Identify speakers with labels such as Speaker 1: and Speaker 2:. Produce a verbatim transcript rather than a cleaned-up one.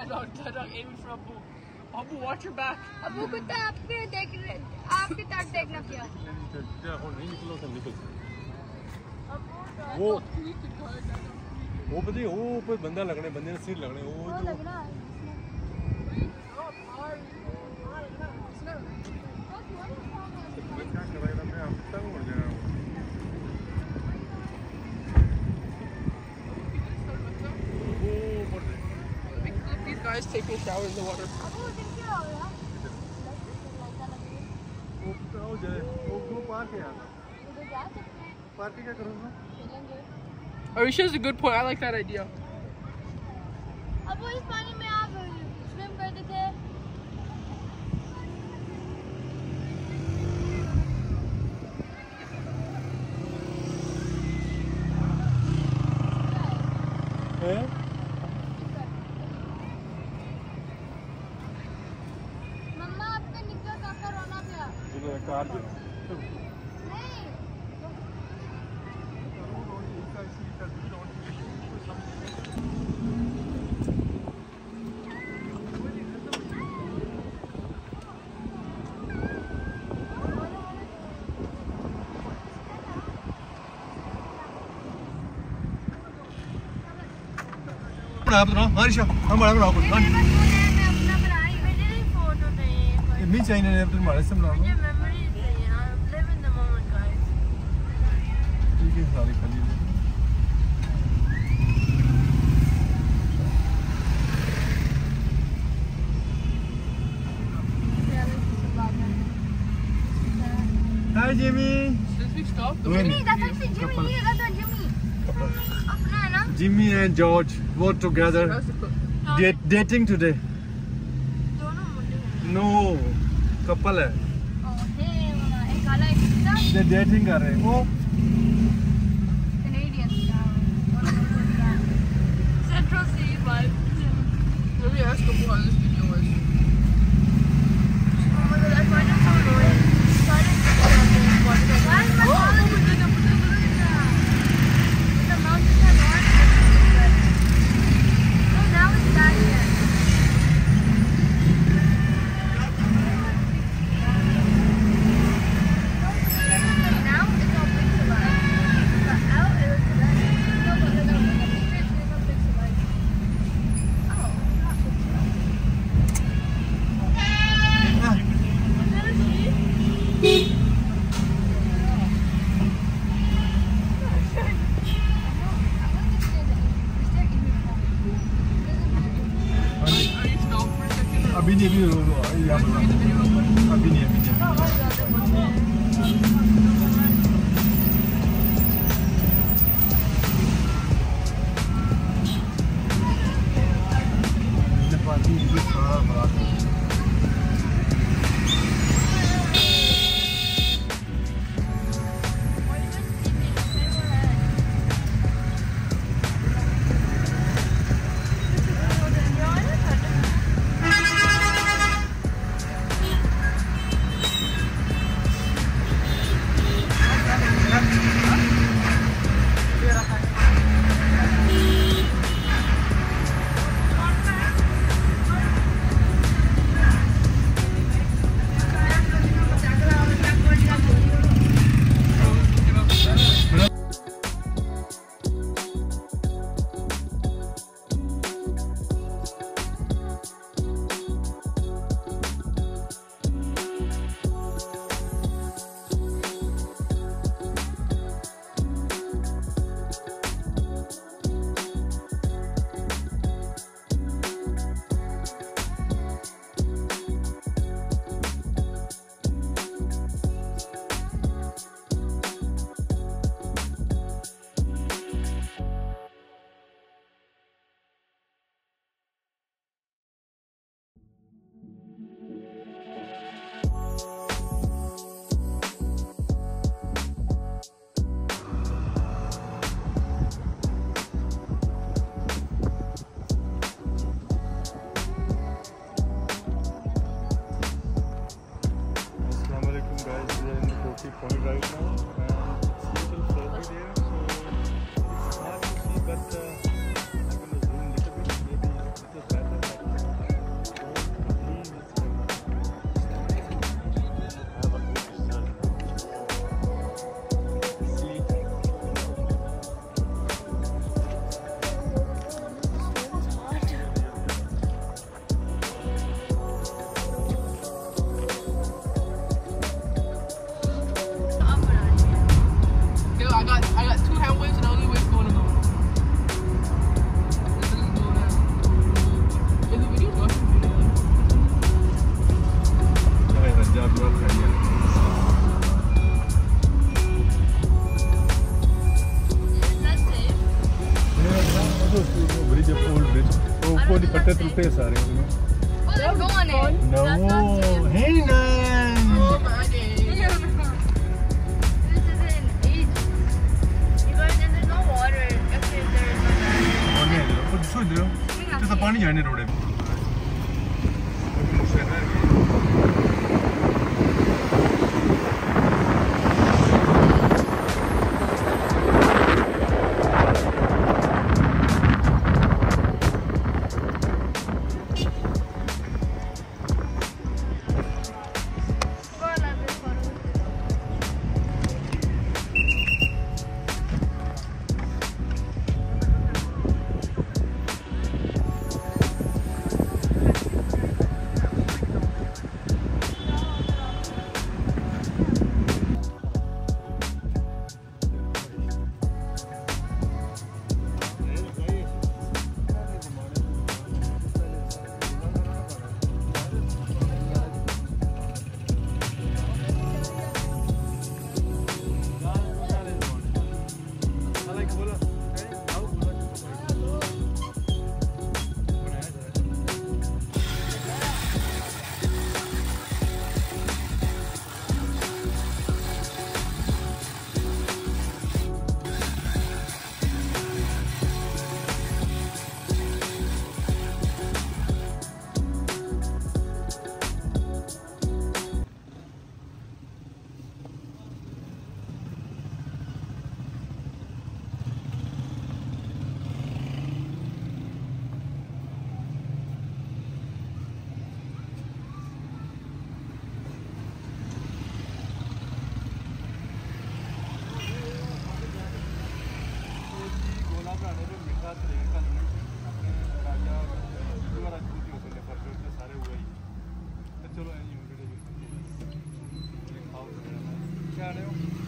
Speaker 1: don't, I don't aim it for Abu. Abu, watch your back.
Speaker 2: Abu कुत्ता आपके देख आपके तरफ देखना क्या?
Speaker 3: वो नहीं निकलो तो निकल।
Speaker 1: वो
Speaker 3: वो पता है वो ऊपर बंदा लगने बंदे ने सिर लगने वो जो
Speaker 2: लग रहा है
Speaker 3: क्या कर रहा है मैं अब तक उड़ जा रहा हूँ वो ऊपर
Speaker 1: these guys take a shower in the water.
Speaker 2: Abu दिन क्या हो रहा?
Speaker 3: वो आओ जाए वो वो पार्क है यार
Speaker 2: उधर जा सकते हैं
Speaker 3: पार्क क्या करूँगा
Speaker 2: चलेंगे
Speaker 1: Arisha has a good point. I like that idea.
Speaker 2: Abu इस पानी में आप स्विम करते थे
Speaker 3: हैं
Speaker 2: मम्मा आपका निकला काका रोना गया
Speaker 3: चलो कार जो
Speaker 2: नहीं
Speaker 3: आप ना हमारी शाम हम बड़ा बड़ा कुछ ना
Speaker 2: मैं अपना बनाई मुझे फोटो चाहिए
Speaker 3: मी चाहिए ने अपने हमारे से बना
Speaker 2: मुझे मेमोरीज चाहिए I live in the moment guys
Speaker 3: ठीक है सारी खाली Hi Jimmy.
Speaker 1: Since we stopped, the
Speaker 3: Jimmy,
Speaker 2: that's actually Jimmy. That's not Jimmy. अपना है ना
Speaker 3: Jimmy and George were together date, dating today.
Speaker 2: दोनों मुंडे
Speaker 3: No, couple है.
Speaker 2: ओह हे मामा एक काला एक चिट्टा
Speaker 3: They dating कर रहे हैं. वो
Speaker 2: Canadian
Speaker 1: Central Sea vibe. Maybe ask Abu how this video was.
Speaker 2: Oh my god, I find it so annoying. Starting to get out there, why is my father doing that? The mountains have orange. Oh, now it's back again. Now it's all pixelized. But out it looks nice. No, but no, no, the pictures is all pixelized. Oh, not pixelized. Is that a sheep?
Speaker 1: Are you stopped for a second? Or
Speaker 3: अभी नहीं अभी यहाँ पर
Speaker 1: the video real quick?
Speaker 3: अभी नहीं अभी नहीं party भी सारा बड़ा कट्टे टुटे सारे उसमें।
Speaker 1: Oh, there's no one in.
Speaker 3: No, hey man.
Speaker 1: Oh, buddy.
Speaker 2: This is in Egypt. Because there's no water. Actually, there is no water.
Speaker 3: और नहीं है, कुछ सोच रहे हो? जैसा पानी जाने रोडे पे। चलो